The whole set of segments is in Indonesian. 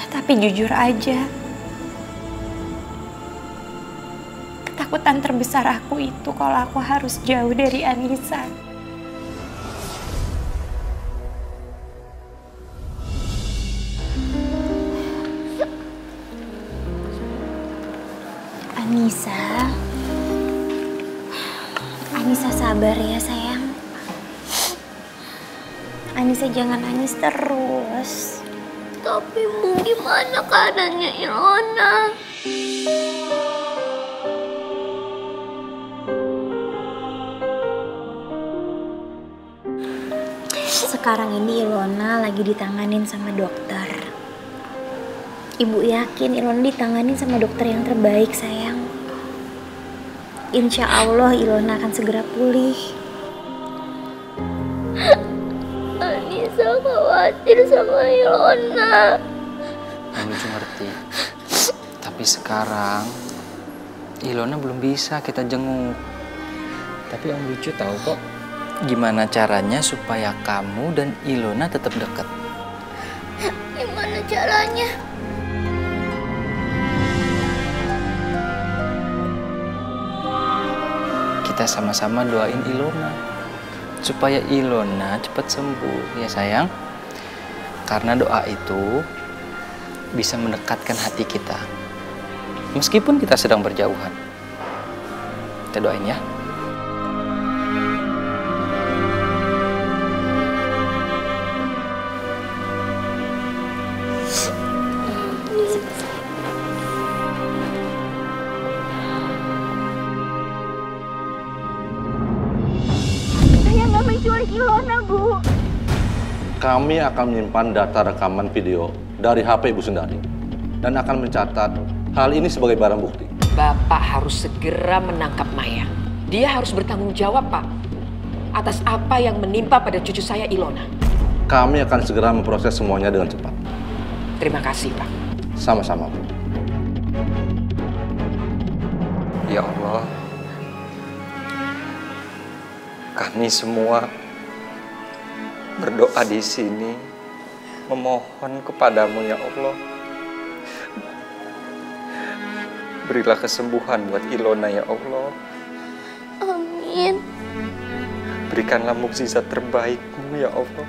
Tapi jujur aja, ketakutan terbesar aku itu kalau aku harus jauh dari Anissa. Anissa sabar ya sayang. Anissa jangan nangis terus. Tapi mau gimana keadaannya Ilona? Sekarang ini Ilona lagi ditanganin sama dokter. Ibu yakin Ilona ditanganin sama dokter yang terbaik sayang. Insya Allah Ilona akan segera pulih. Anissa khawatir sama Ilona. Om Lucu ngerti. Tapi sekarang Ilona belum bisa kita jenguk. Tapi Om Lucu tahu kok gimana caranya supaya kamu dan Ilona tetap dekat. Gimana caranya? Kita sama-sama doain Ilona supaya Ilona cepat sembuh ya sayang. Karena doa itu bisa mendekatkan hati kita meskipun kita sedang berjauhan. Kita doain ya. Ilona, Bu. Kami akan menyimpan data rekaman video dari HP Ibu Sundari dan akan mencatat hal ini sebagai barang bukti. Bapak harus segera menangkap Maya. Dia harus bertanggung jawab, Pak, atas apa yang menimpa pada cucu saya Ilona. Kami akan segera memproses semuanya dengan cepat. Terima kasih, Pak. Sama-sama, Bu. Ya Allah, kami semua berdoa di sini, memohon kepadamu ya Allah. Berilah kesembuhan buat Ilona ya Allah. Amin. Berikanlah mukjizat terbaikmu ya Allah.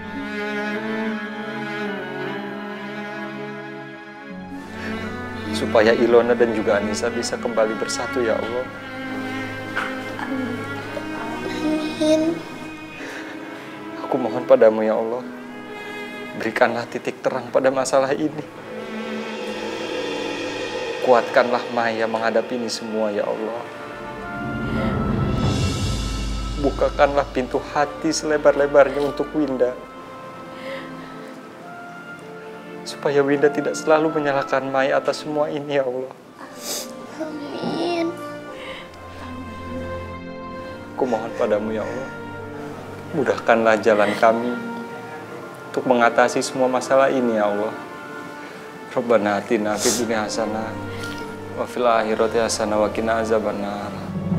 Supaya Ilona dan juga Anissa bisa kembali bersatu ya Allah. Amin. Aku mohon padamu ya Allah, berikanlah titik terang pada masalah ini. Kuatkanlah Maya menghadapi ini semua ya Allah. Bukakanlah pintu hati selebar-lebarnya untuk Winda. Supaya Winda tidak selalu menyalahkan Maya atas semua ini ya Allah. Amin. Aku mohon padamu ya Allah, mudahkanlah jalan kami untuk mengatasi semua masalah ini ya Allah. Rabbana atina fid dunya hasanah wa fil akhirati hasanah wa qina azabannar.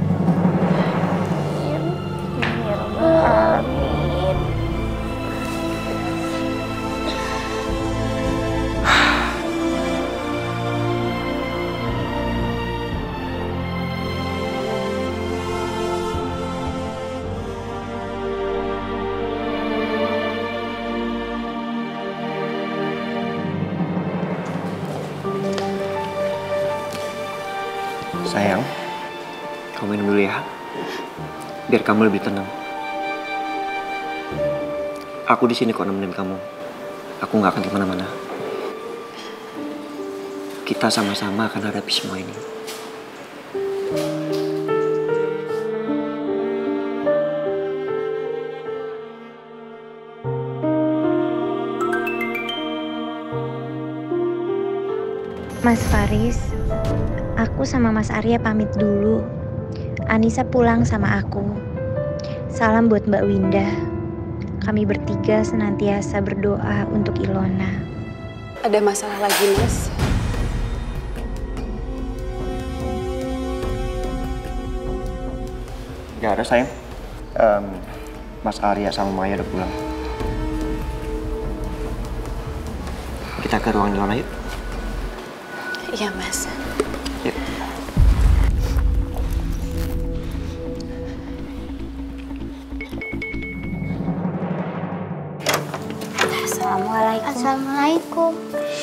Amin. Sayang, kamu minum dulu ya, biar kamu lebih tenang. Aku di sini kok nemenin kamu. Aku nggak akan kemana-mana. Kita sama-sama akan hadapi semua ini. Mas Faris, aku sama Mas Arya pamit dulu. Anissa pulang sama aku. Salam buat Mbak Winda. Kami bertiga senantiasa berdoa untuk Ilona. Ada masalah lagi, Mas? Gak ada sayang. Mas Arya sama Maya udah pulang. Kita ke ruang Ilona yuk. Iya, Mas. Yuk. Assalamualaikum. Assalamualaikum.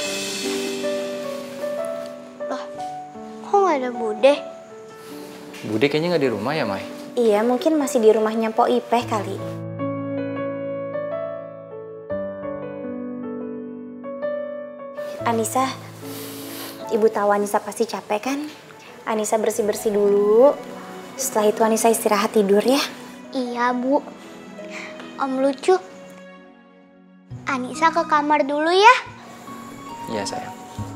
Loh, kok nggak ada Bude? Bude kayaknya nggak di rumah ya, Mai? Iya, mungkin masih di rumahnya Po Ipeh kali. Anissa, Ibu tahu Anissa pasti capek kan? Anissa bersih-bersih dulu. Setelah itu Anissa istirahat tidur ya. Iya, Bu. Om lucu. Anissa ke kamar dulu ya. Iya, sayang.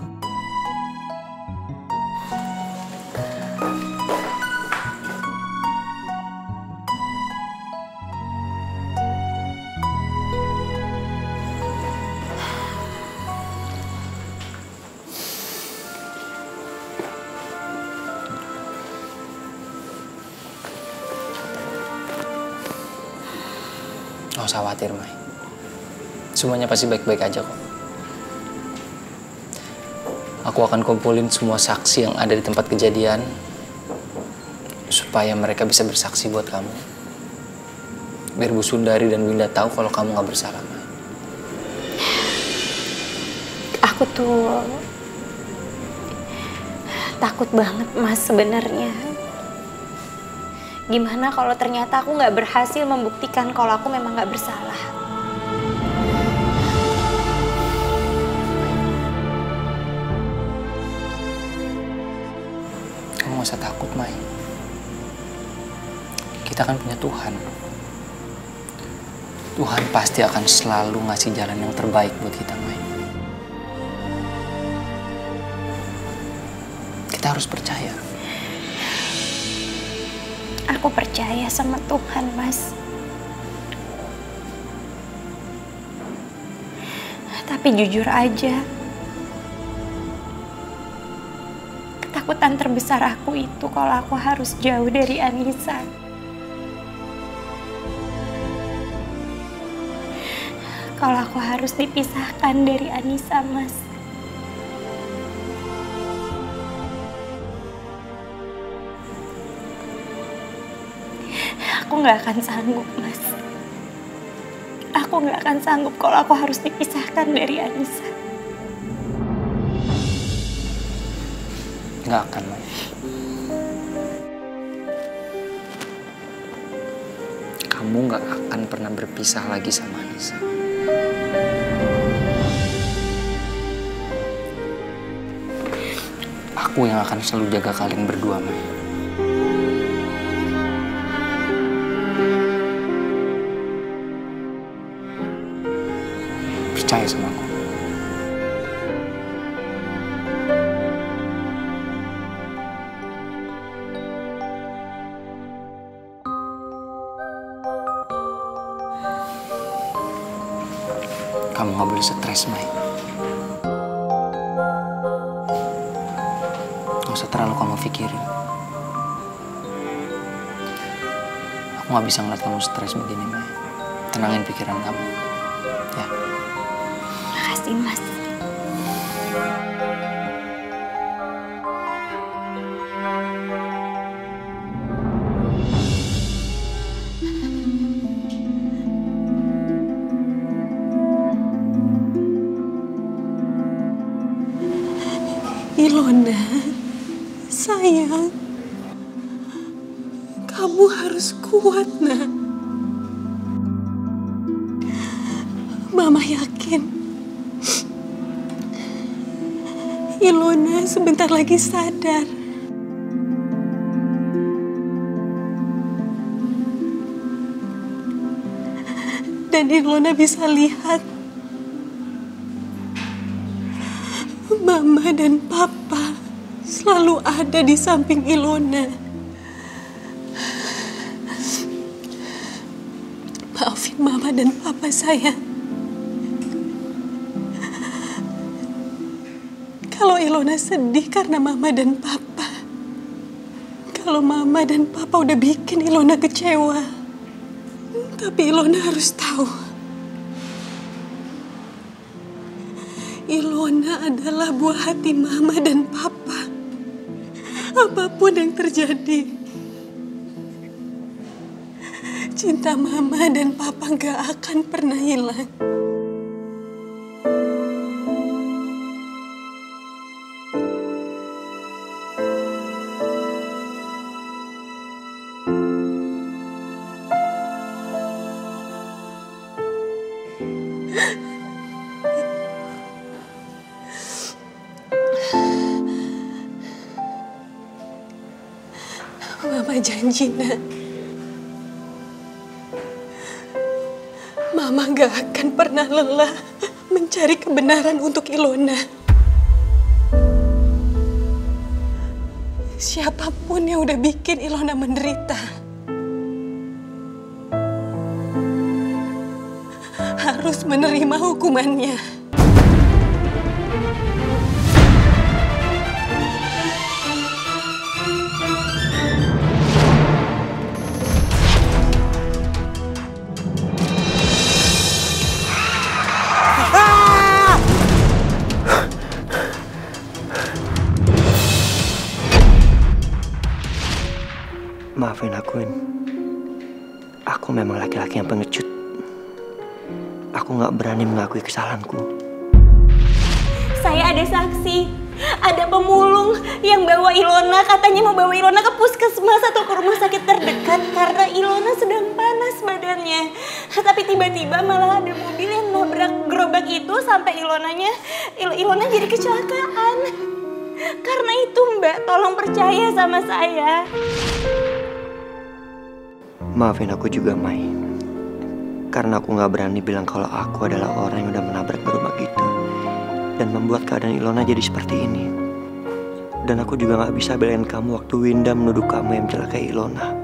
Nggak usah khawatir, Mai. Semuanya pasti baik-baik aja kok. Aku akan kumpulin semua saksi yang ada di tempat kejadian supaya mereka bisa bersaksi buat kamu. Biar Bu Sundari dan Winda tahu kalau kamu nggak bersalah, Mai. Aku tuh takut banget, Mas, sebenarnya. Gimana kalau ternyata aku nggak berhasil membuktikan kalau aku memang nggak bersalah? Kamu nggak usah takut, Mai. Kita kan punya Tuhan. Tuhan pasti akan selalu ngasih jalan yang terbaik buat kita, Mai. Kita harus percaya. Aku percaya sama Tuhan, Mas. Tapi jujur aja, ketakutan terbesar aku itu kalau aku harus jauh dari Anissa. Kalau aku harus dipisahkan dari Anissa, Mas. Aku nggak akan sanggup, Mas. Aku nggak akan sanggup kalau aku harus dipisahkan dari Anissa. Nggak akan, Mai. Kamu nggak akan pernah berpisah lagi sama Anissa. Aku yang akan selalu jaga kalian berdua, Mai. Percaya sama aku. Kamu nggak boleh stres, Mai. Nggak usah terlalu kamu pikirin. Aku nggak bisa ngeliat kamu stres begini, Mai. Tenangin pikiran kamu. Ya. Makasih, Mas. Ilona, sayang, kamu harus kuat, nak. Mama yakin Ilona sebentar lagi sadar. Dan Ilona bisa lihat Mama dan Papa selalu ada di samping Ilona. Maafin Mama dan Papa, sayang. Kalau Ilona sedih karena Mama dan Papa. Kalau Mama dan Papa udah bikin Ilona kecewa. Tapi Ilona harus tahu. Ilona adalah buah hati Mama dan Papa. Apapun yang terjadi, cinta Mama dan Papa gak akan pernah hilang. Mama janji, Nak. Mama gak akan pernah lelah mencari kebenaran untuk Ilona. Siapapun yang udah bikin Ilona menderita harus menerima hukumannya. Maafin aku, In. Aku memang laki-laki yang pengecut. Aku gak berani mengakui kesalahanku. Saya ada saksi, ada pemulung yang bawa Ilona, katanya mau bawa Ilona ke puskesmas atau ke rumah sakit terdekat karena Ilona sedang panas badannya. Tapi tiba-tiba malah ada mobil yang nabrak gerobak itu sampai Ilona jadi kecelakaan. Karena itu Mbak, tolong percaya sama saya. Maafin aku juga, Mai. Karena aku gak berani bilang kalau aku adalah orang yang udah menabrak gerobak itu dan membuat keadaan Ilona jadi seperti ini. Dan aku juga gak bisa belain kamu waktu Winda menuduh kamu yang mencelakai Ilona.